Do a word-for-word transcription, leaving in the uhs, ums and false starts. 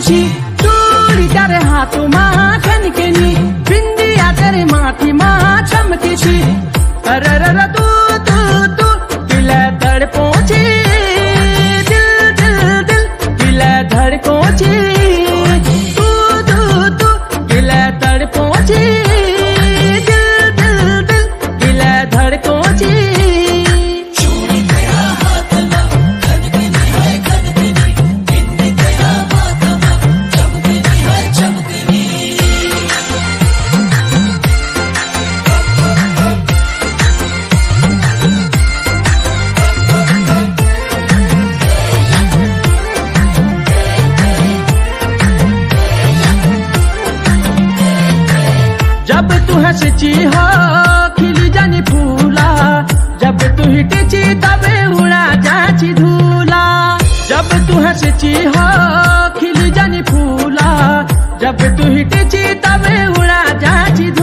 खुशी चूड़ी तेरे हाथों माँ खनकेनी बिंदिया तेरे माथी माँ चमकेची अरे रे तू तू तू दिल धड़ पहुंची दिल दिल दिल दिल धड़ पहुंची तू तू तू दिल धड़ पहुंची दिल दिल दिल दिल धड़ पहुंची जब तू हंसची हो खिली जानी फूला जब तू हिटची तबे उड़ा जाची धूला जब तू हंसची हो खिली जानी फूला जब तू हिटची तबे उड़ा जाची